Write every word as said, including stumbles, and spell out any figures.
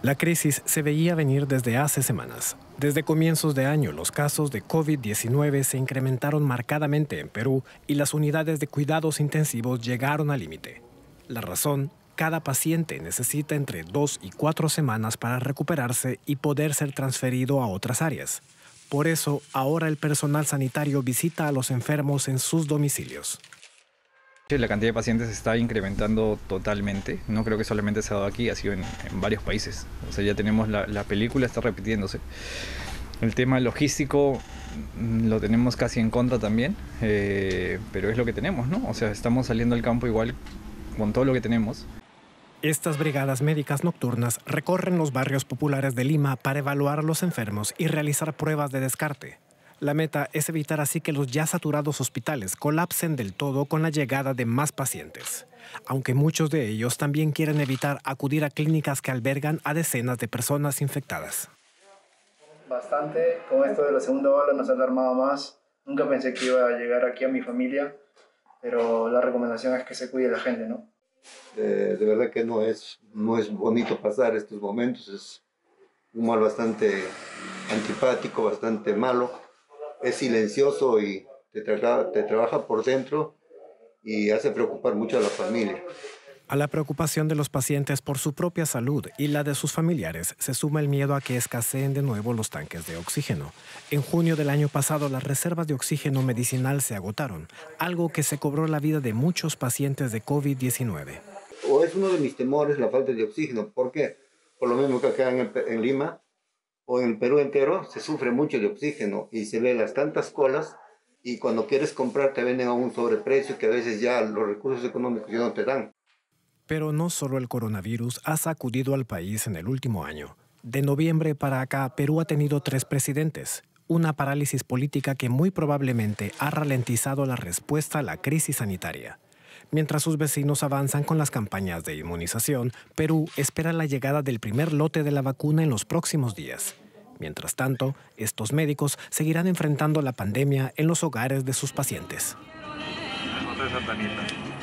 La crisis se veía venir desde hace semanas. Desde comienzos de año, los casos de COVID diecinueve se incrementaron marcadamente en Perú y las unidades de cuidados intensivos llegaron al límite. La razón, cada paciente necesita entre dos y cuatro semanas para recuperarse y poder ser transferido a otras áreas. Por eso, ahora el personal sanitario visita a los enfermos en sus domicilios. La cantidad de pacientes está incrementando totalmente. No creo que solamente se ha dado aquí, ha sido en, en varios países. O sea, ya tenemos la, la película, está repitiéndose. El tema logístico lo tenemos casi en contra también, eh, pero es lo que tenemos, ¿no? O sea, estamos saliendo al campo igual con todo lo que tenemos. Estas brigadas médicas nocturnas recorren los barrios populares de Lima para evaluar a los enfermos y realizar pruebas de descarte. La meta es evitar así que los ya saturados hospitales colapsen del todo con la llegada de más pacientes, aunque muchos de ellos también quieren evitar acudir a clínicas que albergan a decenas de personas infectadas. Bastante, con esto de la segunda ola nos ha alarmado más. Nunca pensé que iba a llegar aquí a mi familia, pero la recomendación es que se cuide la gente, ¿no? De, de verdad que no es, no es bonito pasar estos momentos, es un mal bastante antipático, bastante malo. Es silencioso y te, tra te trabaja por dentro y hace preocupar mucho a la familia. A la preocupación de los pacientes por su propia salud y la de sus familiares se suma el miedo a que escaseen de nuevo los tanques de oxígeno. En junio del año pasado las reservas de oxígeno medicinal se agotaron, algo que se cobró la vida de muchos pacientes de COVID diecinueve. O es uno de mis temores la falta de oxígeno. ¿Por qué? Por lo mismo que acá en, en Lima o en el Perú entero se sufre mucho de oxígeno y se ven las tantas colas y cuando quieres comprar te venden a un sobreprecio que a veces ya los recursos económicos ya no te dan. Pero no solo el coronavirus ha sacudido al país en el último año. De noviembre para acá, Perú ha tenido tres presidentes, una parálisis política que muy probablemente ha ralentizado la respuesta a la crisis sanitaria. Mientras sus vecinos avanzan con las campañas de inmunización, Perú espera la llegada del primer lote de la vacuna en los próximos días. Mientras tanto, estos médicos seguirán enfrentando la pandemia en los hogares de sus pacientes.